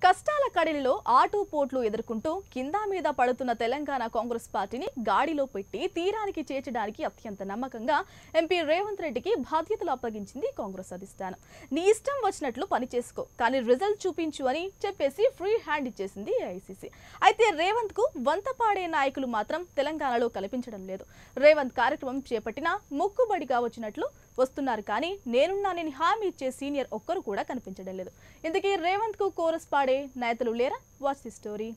కష్టాల కడిలో ఆటుపోట్లు ఎదుర్కొంటూ కింద మీద పడుతున్న తెలంగాణ కాంగ్రెస్ పార్టీని గాడిలో పెట్టి తీరానికి చేర్చడానికి అత్యంత నమ్మకంగా ఎంపీ రేవంత్ రెడ్డికి బాధ్యతలు అప్పగించింది కాంగ్రెస్ అధిష్టానం. నీ ఇష్టం వచ్చినట్లు పని చేసుకో, కానీ రిజల్ట్ చూపించు అని చెప్పేసి ఫ్రీ హ్యాండ్ ఇచ్చేసింది ఏఐసీసీ. అయితే రేవంత్ కు వంతపాడే నాయకులు మాత్రం తెలంగాణలో కనిపించడం లేదు. రేవంత్ కార్యక్రమం చేపట్టినా మొక్కుబడిగా వచ్చినట్లు వస్తున్నారు, కానీ నేనున్నానని హామీ ఇచ్చే సీనియర్ ఒక్కరు కూడా కనిపించడం లేదు. ఇందుకే రేవంత్ కు కోరస్ పాడే నేతలు లేరా? Watch the story.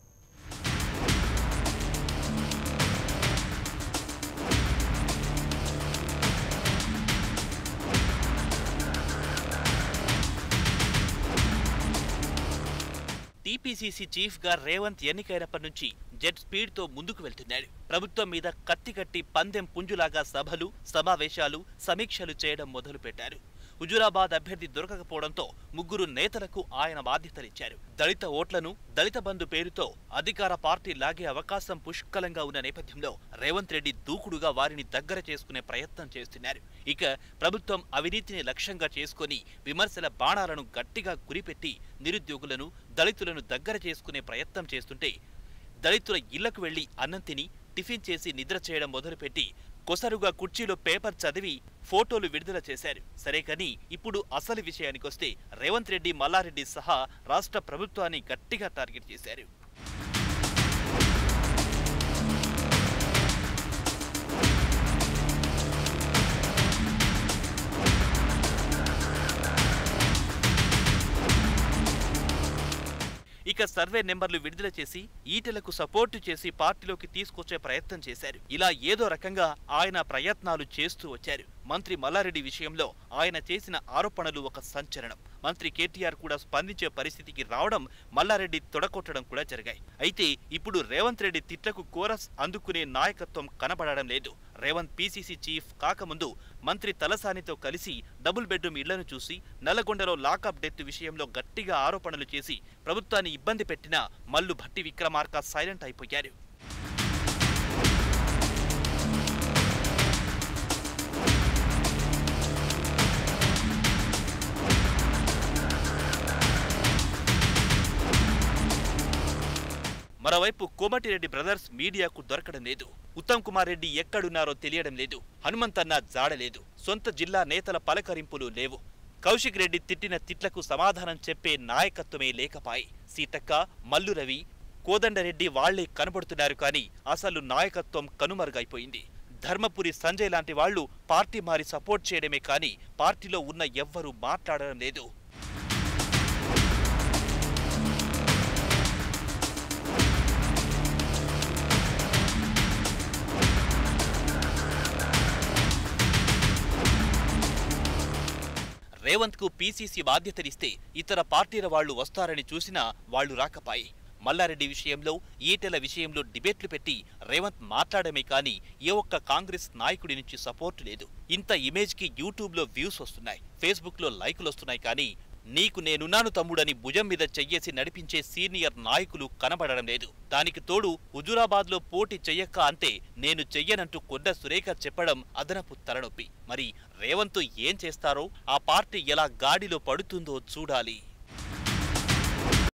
TPCC chief గా రేవంత్ ఎన్నికైనప్పటి నుంచి జెట్ స్పీడ్ తో ముందుకు వెళ్తున్నాడు. ప్రభుత్వం మీద కత్తి పందెం పుంజులాగా సభలు, సమావేశాలు, సమీక్షలు చేయడం మొదలు పెట్టారు. హుజూరాబాద్ అభ్యర్థి దొరకకపోవడంతో ముగ్గురు నేతలకు ఆయన బాధ్యతలిచ్చారు. దళిత ఓట్లను దళిత బంధు పేరుతో అధికార పార్టీ లాగే అవకాశం పుష్కలంగా ఉన్న నేపథ్యంలో రేవంత్ రెడ్డి దూకుడుగా వారిని దగ్గర చేసుకునే ప్రయత్నం చేస్తున్నారు. ఇక ప్రభుత్వం అవినీతిని లక్ష్యంగా చేసుకుని విమర్శల బాణాలను గట్టిగా గురిపెట్టి నిరుద్యోగులను, దళితులను దగ్గర చేసుకునే ప్రయత్నం చేస్తుంటే, దళితుల ఇళ్లకు వెళ్లి అన్నం తిని టిఫిన్ చేసి నిద్ర చేయడం మొదలుపెట్టి కొసరుగా కుర్చీలో పేపర్ చదివి ఫోటోలు విడుదల చేశారు. సరే, కానీ ఇప్పుడు అసలు విషయానికొస్తే రేవంత్ రెడ్డి, మల్లారెడ్డి సహా రాష్ట్ర ప్రభుత్వాన్ని గట్టిగా టార్గెట్ చేశారు. ఇక సర్వే నెంబర్లు విడుదల చేసి ఈటెలకు సపోర్టు చేసి పార్టీలోకి తీసుకొచ్చే ప్రయత్నం చేశారు. ఇలా ఏదో రకంగా ఆయన ప్రయత్నాలు చేస్తూ వచ్చారు. మంత్రి మల్లారెడ్డి విషయంలో ఆయన చేసిన ఆరోపణలు ఒక సంచలనం. మంత్రి కేటీఆర్ కూడా స్పందించే పరిస్థితికి రావడం, మల్లారెడ్డి తొడగొట్టడం కూడా జరిగాయి. అయితే ఇప్పుడు రేవంత్ రెడ్డి తిట్లకు కోరస్ అందుకునే నాయకత్వం కనబడడం లేదు. రేవంత్ పీసీసీ చీఫ్ కాకముందు మంత్రి తలసానితో కలిసి డబుల్ బెడ్రూమ్ ఇళ్లను చూసి నల్లగొండలో లాకప్ డెత్ విషయంలో గట్టిగా ఆరోపణలు చేసి ప్రభుత్వాన్ని ఇబ్బంది పెట్టిన మల్లు భట్టి విక్రమార్క సైలెంట్ అయిపోయారు. మరోవైపు కోమటిరెడ్డి బ్రదర్స్ మీడియాకు దొరకడం లేదు. ఉత్తమ్ కుమార్ రెడ్డి ఎక్కడున్నారో తెలియడం లేదు. హనుమంతన్న జాడలేదు. సొంత జిల్లా నేతల పలకరింపులు లేవు. కౌశిక్ రెడ్డి తిట్టిన తిట్లకు సమాధానం చెప్పే నాయకత్వమే లేకపాయి. సీతక్క, మల్లు రవి, కోదండరెడ్డి వాళ్లే కనబడుతున్నారు, కానీ అసలు నాయకత్వం కనుమరుగైపోయింది. ధర్మపురి సంజయ్ లాంటి వాళ్లు పార్టీ మారి సపోర్ట్ చేయడమే కానీ పార్టీలో ఉన్న ఎవ్వరూ మాట్లాడడం లేదు. రేవంత్ కు పీసీసీ బాధ్యతలిస్తే ఇతర పార్టీల వాళ్లు వస్తారని చూసినా వాళ్లు రాకపాయి. మల్లారెడ్డి విషయంలో, ఈటెల విషయంలో డిబేట్లు పెట్టి రేవంత్ మాట్లాడమే కానీ ఏ ఒక్క కాంగ్రెస్ నాయకుడి నుంచి సపోర్టు లేదు. ఇంత ఇమేజ్ కి యూట్యూబ్ లో వ్యూస్ వస్తున్నాయి, ఫేస్బుక్ లో లైకులు వస్తున్నాయి, కానీ నీకు నేనున్నాను తమ్ముడని భుజం మీద చెయ్యేసి నడిపించే సీనియర్ నాయకులు కనబడడం లేదు. దానికి తోడు హుజూరాబాద్ లో పోటీ చెయ్యక్క అంటే నేను చెయ్యనంటూ కొండ సురేఖ చెప్పడం అదనపు తలనొప్పి. మరి రేవంత్ ఏం చేస్తారో, ఆ పార్టీ ఎలా గాడిలో పడుతుందో చూడాలి.